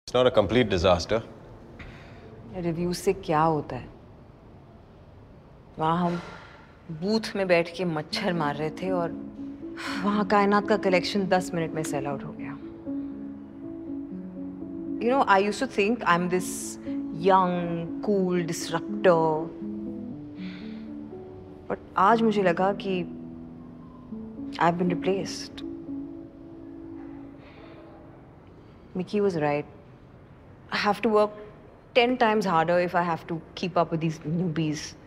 It's not a complete disaster. Review से क्या होता है? वहाँ हम बूथ में बैठ के मच्छर मार रहे थे और वहाँ कायनात का कलेक्शन 10 मिनट में सेल आउट हो गया। You know, I used to think I'm this young, cool disruptor. But आज मुझे लगा कि I've been replaced. Mickey was right. I have to work 10 times harder if I have to keep up with these newbies.